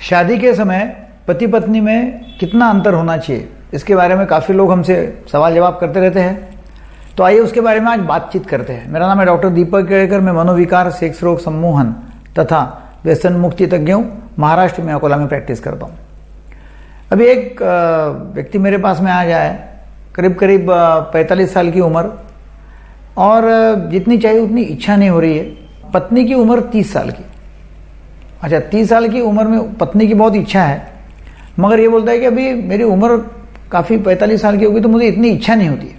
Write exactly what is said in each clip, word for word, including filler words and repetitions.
शादी के समय पति पत्नी में कितना अंतर होना चाहिए, इसके बारे में काफ़ी लोग हमसे सवाल जवाब करते रहते हैं। तो आइए उसके बारे में आज बातचीत करते हैं। मेरा नाम है डॉक्टर दीपक केड़कर। मैं मनोविकार, सेक्स रोग सम्मोहन तथा व्यसन मुक्ति तज्ञ हूँ। महाराष्ट्र में अकोला में प्रैक्टिस करता हूँ। अभी एक व्यक्ति मेरे पास में आ जाए, करीब करीब पैंतालीस साल की उम्र, और जितनी चाहिए उतनी इच्छा नहीं हो रही है। पत्नी की उम्र तीस साल की। अच्छा, तीस साल की उम्र में पत्नी की बहुत इच्छा है, मगर ये बोलता है कि अभी मेरी उम्र काफ़ी पैंतालीस साल की होगी तो मुझे इतनी इच्छा नहीं होती है।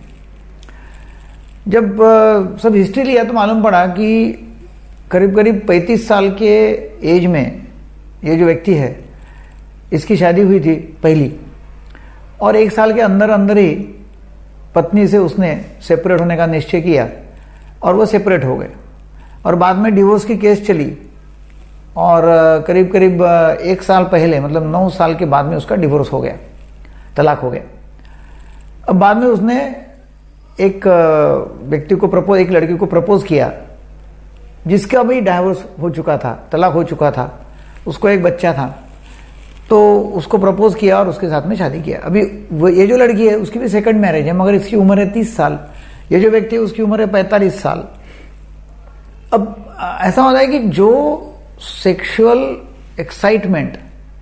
जब आ, सब हिस्ट्री लिया तो मालूम पड़ा कि करीब करीब पैंतीस साल के एज में ये जो व्यक्ति है, इसकी शादी हुई थी पहली, और एक साल के अंदर अंदर ही पत्नी से उसने सेपरेट होने का निश्चय किया और वो सेपरेट हो गए। और बाद में डिवोर्स की केस चली और करीब करीब एक साल पहले, मतलब नौ साल के बाद में उसका डिवोर्स हो गया, तलाक हो गया। अब बाद में उसने एक व्यक्ति को प्रपोज, एक लड़की को प्रपोज किया जिसका भी डाइवोर्स हो चुका था, तलाक हो चुका था, उसको एक बच्चा था, तो उसको प्रपोज किया और उसके साथ में शादी किया। अभी वो ये जो लड़की है उसकी भी सेकंड मैरिज है, मगर इसकी उम्र है तीस साल। ये जो व्यक्ति है उसकी उम्र है पैंतालीस साल। अब ऐसा होता है कि जो सेक्सुअल एक्साइटमेंट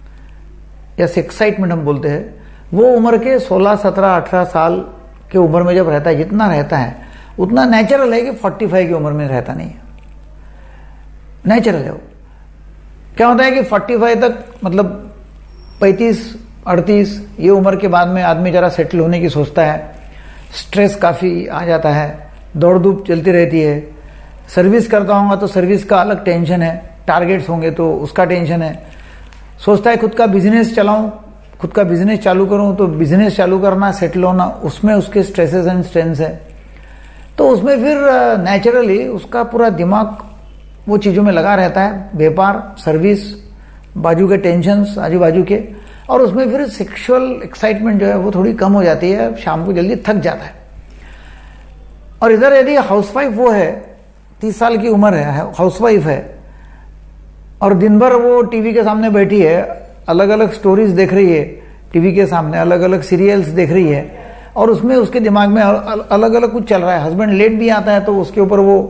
या सेक्साइटमेंट हम बोलते हैं, वो उम्र के सोलह, सत्रह, अठारह साल के उम्र में जब रहता है, जितना रहता है उतना नेचुरल है कि पैंतालीस की उम्र में रहता नहीं है। नेचुरल है वो। क्या होता है कि पैंतालीस तक, मतलब पैंतीस, अड़तीस, ये उम्र के बाद में आदमी जरा सेटल होने की सोचता है। स्ट्रेस काफ़ी आ जाता है, दौड़ धूप चलती रहती है। सर्विस करता होगा तो सर्विस का अलग टेंशन है, टारगेट्स होंगे तो उसका टेंशन है। सोचता है खुद का बिजनेस चलाऊं, खुद का बिजनेस चालू करूं, तो बिजनेस चालू करना, सेटल होना, उसमें उसके स्ट्रेसेस एंड स्ट्रेंस है। तो उसमें फिर नेचुरली उसका पूरा दिमाग वो चीज़ों में लगा रहता है, व्यापार, सर्विस, बाजू के टेंशन्स आजू बाजू के, और उसमें फिर सेक्सुअल एक्साइटमेंट जो है वो थोड़ी कम हो जाती है, शाम को जल्दी थक जाता है। और इधर यदि हाउसवाइफ वो है, तीस साल की उम्र है, हाउसवाइफ है, और दिन भर वो टीवी के सामने बैठी है, अलग अलग स्टोरीज देख रही है टीवी के सामने, अलग अलग सीरियल्स देख रही है, और उसमें उसके दिमाग में अलग अलग कुछ चल रहा है। हस्बैंड लेट भी आता है तो उसके ऊपर वो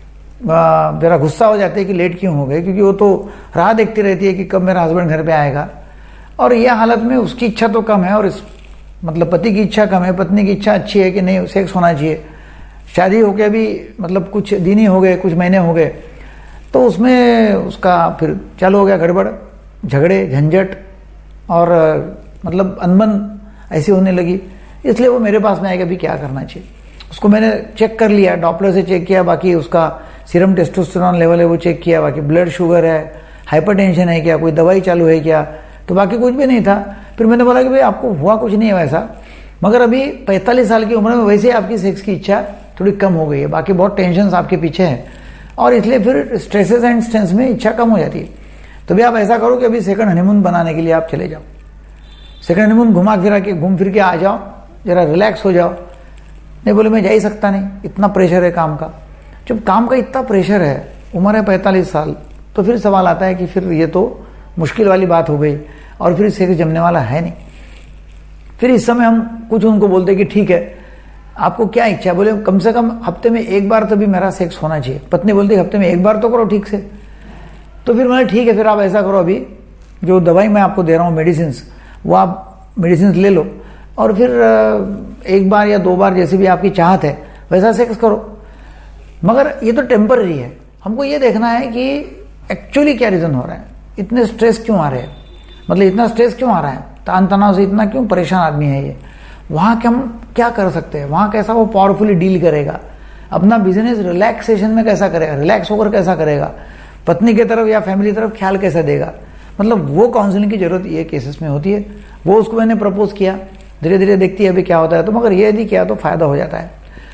जरा गुस्सा हो जाते हैं कि लेट क्यों हो गए, क्योंकि वो तो राह देखती रहती है कि कब मेरा हस्बैंड घर पे आएगा। और यह हालत में उसकी इच्छा तो कम है, और इस मतलब पति की इच्छा कम है, पत्नी की इच्छा अच्छी है कि नहीं सेक्स होना चाहिए। शादी होके भी मतलब कुछ दिन ही हो गए, कुछ महीने हो गए, तो उसमें उसका फिर चालू हो गया गड़बड़, झगड़े, झंझट, और मतलब अनबन ऐसी होने लगी। इसलिए वो मेरे पास में आएगा अभी क्या करना चाहिए। उसको मैंने चेक कर लिया, डॉपलर से चेक किया, बाकी उसका सीरम टेस्टोस्टेरोन लेवल है वो चेक किया, बाकी ब्लड शुगर है, हाइपरटेंशन है क्या, कोई दवाई चालू है क्या, तो बाकी कुछ भी नहीं था। फिर मैंने बोला कि भाई आपको हुआ कुछ नहीं है वैसा, मगर अभी पैंतालीस साल की उम्र में वैसे ही आपकी सेक्स की इच्छा थोड़ी कम हो गई है, बाकी बहुत टेंशन आपके पीछे है, और इसलिए फिर स्ट्रेसेस एंड स्ट्रेंस में इच्छा कम हो जाती है। तो भी आप ऐसा करो कि अभी सेकंड हनीमून बनाने के लिए आप चले जाओ। सेकंड हनीमून घुमा फिरा के घूम फिर के आ जाओ, जरा रिलैक्स हो जाओ। नहीं बोले मैं जा ही सकता नहीं, इतना प्रेशर है काम का। जब काम का इतना प्रेशर है, उम्र है पैंतालीस साल, तो फिर सवाल आता है कि फिर ये तो मुश्किल वाली बात हो गई, और फिर सेक्स जमने वाला है नहीं। फिर इस समय हम कुछ उनको बोलते हैं कि ठीक है, आपको क्या इच्छा है? बोले कम से कम हफ्ते में एक बार तो भी मेरा सेक्स होना चाहिए। पत्नी बोलती हफ्ते में एक बार तो करो ठीक से। तो फिर मैंने ठीक है, फिर आप ऐसा करो, अभी जो दवाई मैं आपको दे रहा हूँ, मेडिसिन, वो आप मेडिसिन ले लो, और फिर एक बार या दो बार जैसे भी आपकी चाहत है वैसा सेक्स करो। मगर ये तो टेम्पररी है। हमको ये देखना है कि एक्चुअली क्या रीज़न हो रहा है, इतने स्ट्रेस क्यों आ रहे हैं, मतलब इतना स्ट्रेस क्यों आ रहा है, तान तनाव से इतना क्यों परेशान आदमी है ये, वहाँ क्या हम क्या कर सकते हैं, वहाँ कैसा वो पावरफुली डील करेगा, अपना बिजनेस रिलैक्सेशन में कैसा करेगा, रिलैक्स होकर कैसा करेगा, पत्नी की तरफ या फैमिली की तरफ ख्याल कैसा देगा। मतलब वो काउंसलिंग की जरूरत ये केसेस में होती है। वो उसको मैंने प्रपोज किया, धीरे धीरे देखती है अभी क्या होता है, तो मगर ये यदि किया तो फायदा हो जाता है।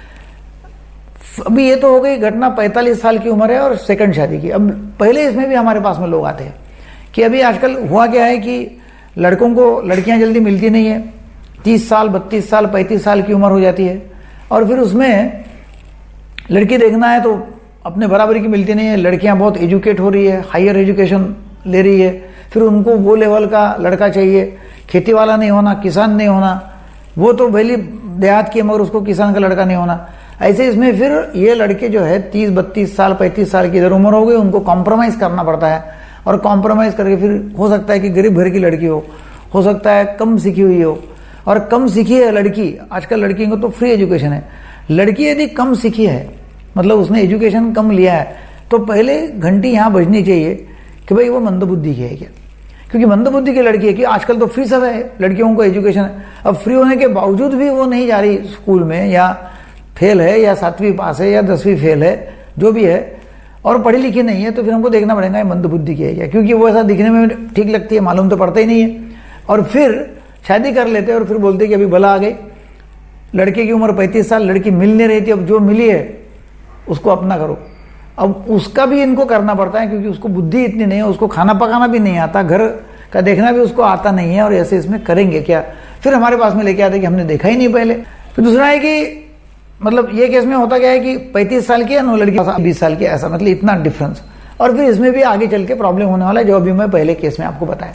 अभी ये तो हो गई घटना, पैंतालीस साल की उम्र है और सेकंड शादी की। अब पहले इसमें भी हमारे पास में लोग आते हैं कि अभी आजकल हुआ क्या है कि लड़कों को लड़कियां जल्दी मिलती नहीं है, तीस साल, बत्तीस साल, पैंतीस साल की उम्र हो जाती है, और फिर उसमें लड़की देखना है तो अपने बराबरी की मिलती नहीं है। लड़कियां बहुत एजुकेट हो रही है, हायर एजुकेशन ले रही है, फिर उनको वो लेवल का लड़का चाहिए, खेती वाला नहीं होना, किसान नहीं होना, वो तो भले देहात की मगर उसको किसान का लड़का नहीं होना। ऐसे इसमें फिर ये लड़के जो है तीस बत्तीस साल पैंतीस साल की इधर उम्र हो गई, उनको कॉम्प्रोमाइज करना पड़ता है, और कॉम्प्रोमाइज करके फिर हो सकता है कि गरीब घर की लड़की हो हो सकता है कम सीखी हुई हो, और कम सीखी है लड़की, आजकल लड़कियों को तो फ्री एजुकेशन है, लड़की यदि कम सीखी है मतलब उसने एजुकेशन कम लिया है, तो पहले घंटी यहाँ बजनी चाहिए कि भाई वो मंदबुद्धि की है क्या, क्योंकि मंदबुद्धि की लड़की है कि आजकल तो फ्री सब है लड़कियों को एजुकेशन है। अब फ्री होने के बावजूद भी वो नहीं जा रही स्कूल में, या फेल है, या सातवीं पास है, या दसवीं फेल है, जो भी है, और पढ़ी लिखी नहीं है, तो फिर हमको देखना पड़ेगा ये मंदबुद्धि की है क्या, क्योंकि वो ऐसा दिखने में ठीक लगती है, मालूम तो पड़ता ही नहीं है। और फिर शादी कर लेते हैं और फिर बोलते कि अभी भला आ गई, लड़के की उम्र पैंतीस साल, लड़की मिल नहीं रही थी, अब जो मिली है उसको अपना करो। अब उसका भी इनको करना पड़ता है, क्योंकि उसको बुद्धि इतनी नहीं है, उसको खाना पकाना भी नहीं आता, घर का देखना भी उसको आता नहीं है, और ऐसे इसमें करेंगे क्या, फिर हमारे पास में लेके आते कि हमने देखा ही नहीं पहले। फिर दूसरा है कि मतलब ये केस में होता क्या है कि पैंतीस साल की है ना लड़की बीस साल की, ऐसा मतलब इतना डिफरेंस, और फिर इसमें भी आगे चल के प्रॉब्लम होने वाला है, जो अभी मैं पहले केस में आपको बताया।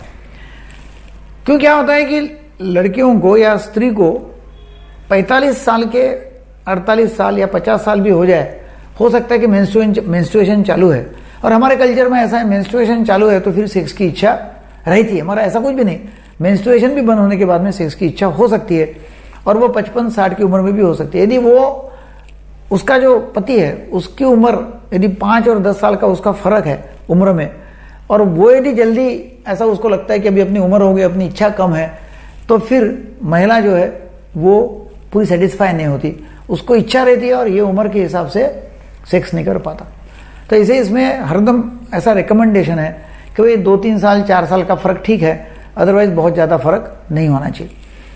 क्यों क्या होता है कि लड़कियों को या स्त्री को पैंतालीस साल के अड़तालीस साल या पचास साल भी हो जाए, हो सकता है कि मेंस्ट्रुएशन मेंस्ट्रुएशन चालू है, और हमारे कल्चर में ऐसा है मेंस्ट्रुएशन चालू है तो फिर सेक्स की इच्छा रहती है, हमारा ऐसा कुछ भी नहीं, मेंस्ट्रुएशन भी बंद होने के बाद में सेक्स की इच्छा हो सकती है, और वो पचपन साठ की उम्र में भी हो सकती है। यदि वो उसका जो पति है उसकी उम्र यदि पाँच और दस साल का उसका फर्क है उम्र में, और वो यदि जल्दी ऐसा उसको लगता है कि अभी अपनी उम्र हो गई, अपनी इच्छा कम है, तो फिर महिला जो है वो पूरी सेटिस्फाई नहीं होती, उसको इच्छा रहती है और ये उम्र के हिसाब से सेक्स नहीं कर पाता। तो इसे इसमें हरदम ऐसा रिकमेंडेशन है कि भाई दो तीन साल चार साल का फर्क ठीक है, अदरवाइज बहुत ज़्यादा फर्क नहीं होना चाहिए।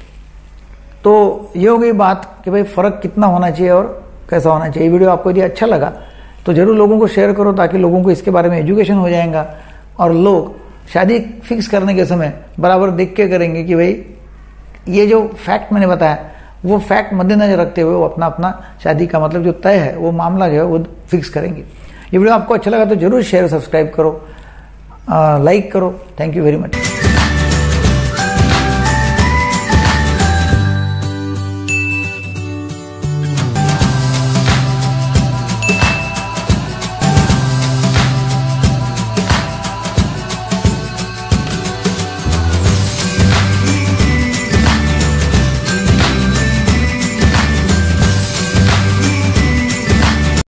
तो ये हो गई बात कि भाई फर्क कितना होना चाहिए और कैसा होना चाहिए। वीडियो आपको यदि अच्छा लगा तो जरूर लोगों को शेयर करो, ताकि लोगों को इसके बारे में एजुकेशन हो जाएगा, और लोग शादी फिक्स करने के समय बराबर देख के करेंगे कि भाई ये जो फैक्ट मैंने बताया वो फैक्ट मद्देनजर रखते हुए वो अपना अपना शादी का मतलब जो तय है वो मामला जो है वो फिक्स करेंगे। ये वीडियो आपको अच्छा लगा तो जरूर शेयर सब्सक्राइब करो, लाइक करो। Thank you very much.